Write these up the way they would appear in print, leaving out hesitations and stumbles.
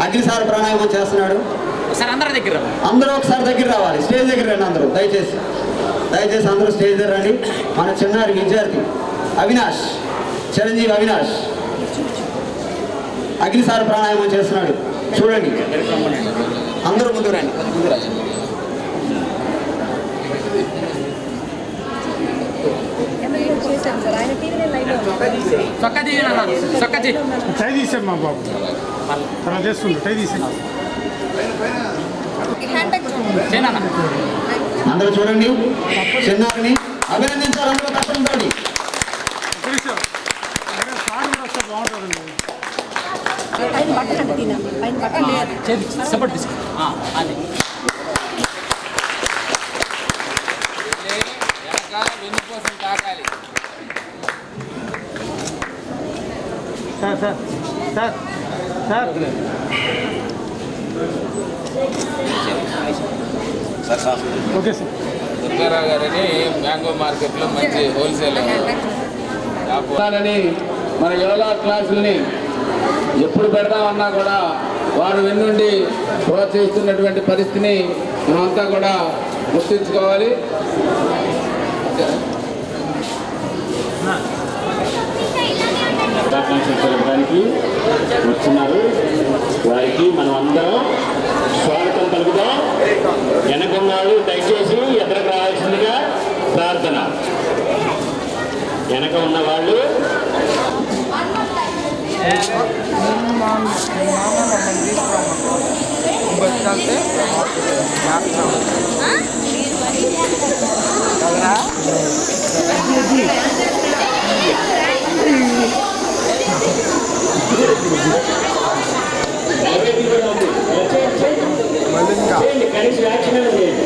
అగ్నిసార ప్రాణాయామం చేస్తున్నాడు. అందరూ ఒకసారి దగ్గర రావాలి, స్టేజ్ దగ్గర రండి అందరూ, దయచేసి అందరూ స్టేజ్ దగ్గర రండి. మన చిన్నారి విద్యార్థి అవినాష్, చిరంజీవి అవినాష్ అగ్నిసార ప్రాణాయామం చేస్తున్నాడు, చూడండి. అందరూ ముందు రండి. అందరూ చూడండి, చిన్నారిని అభినందించాలి అందరూ కష్టంతో. Okay sir. దుర్గారావు గారని మ్యాంగో మార్కెట్లో మంచి హోల్సేల్ మన యోగా క్లాసుల్ని ఎప్పుడు పెడదామన్నా కూడా వారు వెన్నుండి ప్రోత్సహిస్తున్నటువంటి పరిస్థితిని మనమంతా కూడా గుర్తుంచుకోవాలి. జరపడానికి వస్తున్నారు, వారికి మనం అందరం స్వాగతం పలుకుదాం. వెనకున్నాడు దయచేసి ఎదురకు రావాల్సిందిగా ప్రార్థన. వెనక ఉన్న వాళ్ళు కనీసం యాక్షన్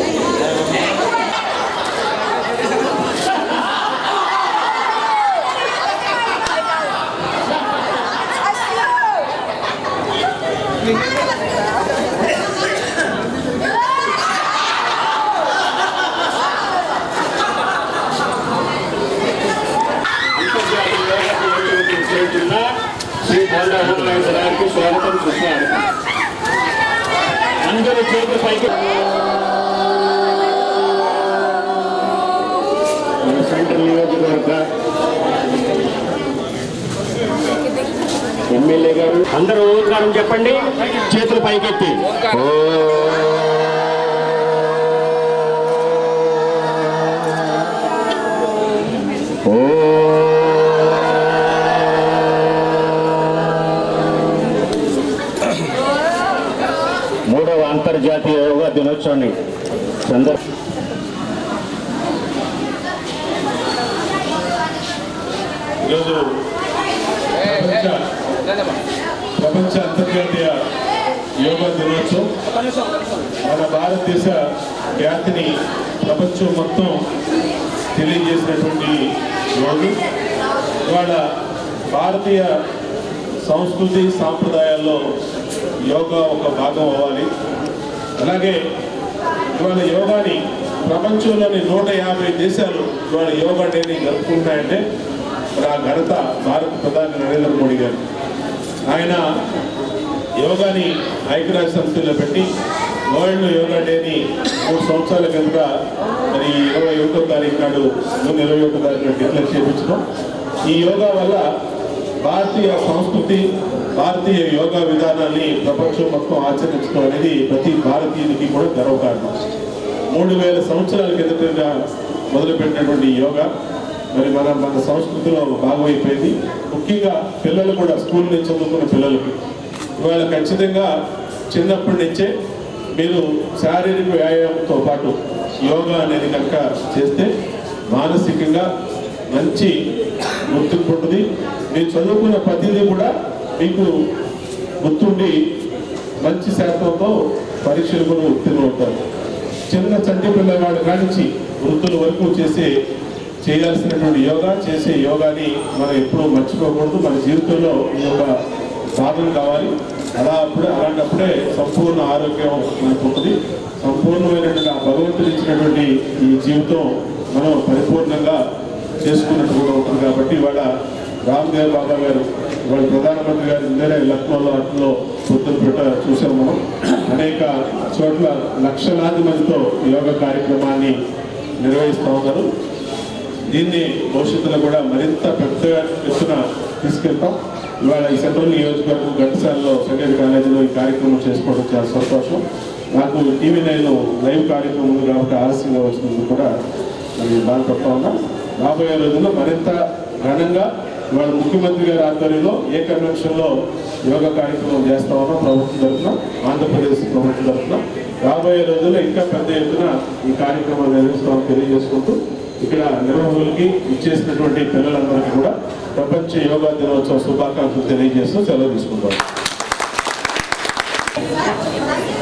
శ్రీ బోండా గారికి స్వాగతం సుస్వాగతం. అందరూ చేతుల పైకి. మన సెంట్రల్ నియోజకవర్గ ఎమ్మెల్యే గారు అందరూ ఓంకారం చెప్పండి, చేతులు పైకెత్తి. మూడవ అంతర్జాతీయ యోగా దినోత్సవాన్ని ఈరోజు ప్రపంచ అంతర్జాతీయ యోగా దినోత్సవం మన భారతదేశ ఖ్యాతిని ప్రపంచం మొత్తం తెలియజేసినటువంటి రోజు. ఇవాళ భారతీయ సంస్కృతి సాంప్రదాయాల్లో యోగా ఒక భాగం అవ్వాలి. అలాగే ఇవాళ యోగాని ప్రపంచంలోని 150 దేశాలు ఇవాళ యోగా డేని జరుపుకుంటాయంటే మరి ఆ ఘనత భారత ప్రధాని నరేంద్ర మోడీ గారు. ఆయన యోగాని ఐక్యరాజ్య సమితిలో పెట్టి వరల్డ్ యోగా డేని 3 సంవత్సరాల కింద మరి 21వ తారీఖు నాడు జూన్ 21వ తారీఖు నాడు డిక్లేర్ చేయించడం. ఈ యోగా వల్ల భారతీయ సంస్కృతి, భారతీయ యోగా విధానాన్ని ప్రపంచం మొత్తం ఆచరించడం అనేది ప్రతి భారతీయునికి కూడా గర్వకారణం. 3000 సంవత్సరాల కిందటగా మొదలుపెట్టినటువంటి యోగా మరి మన సంస్కృతిలో భాగమైపోయింది. ముఖ్యంగా పిల్లలు కూడా స్కూల్ నుంచి చదువుకున్న పిల్లలకి ఇవాళ ఖచ్చితంగా చిన్నప్పటి నుంచే మీరు శారీరక వ్యాయామంతో పాటు యోగా అనేది కనుక చేస్తే మానసికంగా మంచి గుర్తింపు ఉంటుంది. మీరు చదువుకున్న ప్రతిదీ కూడా మీకు గుర్తుండి మంచి శాతంతో పరీక్షలు కూడా ఉత్తీర్ణమవుతారు. చిన్న చంటి పిల్లవాడు కానించి వృద్ధుల వరకు చేయాల్సినటువంటి యోగా, చేసే యోగాని మనం ఎప్పుడూ మర్చిపోకూడదు. మన జీవితంలో ఈ యొక్క భాగం కావాలి. అలాంటప్పుడే సంపూర్ణ ఆరోగ్యం మనకు ఉంటుంది. సంపూర్ణమైనటువంటి ఆ భగవంతుడు ఇచ్చినటువంటి ఈ జీవితం మనం పరిపూర్ణంగా చేసుకున్నట్టు కూడా ఉంటుంది. కాబట్టి ఇవాళ రామ్దేవ్ బాబా గారు ఇవాళ ప్రధానమంత్రి గారు నిన్ననే లక్నోలో పొద్దుపూట చూసాం మనం. అనేక చోట్ల లక్షలాది మందితో యోగా కార్యక్రమాన్ని నిర్వహిస్తూ ఉన్నారు. దీన్ని భవిష్యత్తులో కూడా మరింత పెద్దగా ఎత్తున తీసుకెళ్తాం. ఇవాళ ఈ సెంట్రల్ నియోజకవర్గం ఘంటసాలలో సెకండరీ కాలేజీలో ఈ కార్యక్రమం చేసుకోవడం చాలా సంతోషం. నాకు టీవీ 9 లైవ్ కార్యక్రమం ఉంది కాబట్టి ఆలస్యంగా వచ్చినందుకు కూడా మరి బాధపడతా ఉన్నా. రాబోయే రోజుల్లో మరింత ఘనంగా ఇవాళ ముఖ్యమంత్రి గారి ఆధ్వర్యంలో ఏ కన్వెన్షన్లో యోగా కార్యక్రమం చేస్తా ఉన్నాం ప్రభుత్వం తరఫున, ఆంధ్రప్రదేశ్ ప్రభుత్వం తరఫున. రాబోయే రోజుల్లో ఇంకా పెద్ద ఎత్తున ఈ కార్యక్రమాలు నిర్వహిస్తామని తెలియజేసుకుంటూ ఇక్కడ నిర్వాహకులకి ఇచ్చేసినటువంటి పిల్లలందరికీ కూడా ప్రపంచ యోగా దినోత్సవ శుభాకాంక్షలు తెలియజేస్తూ సెలవు తీసుకుంటాం.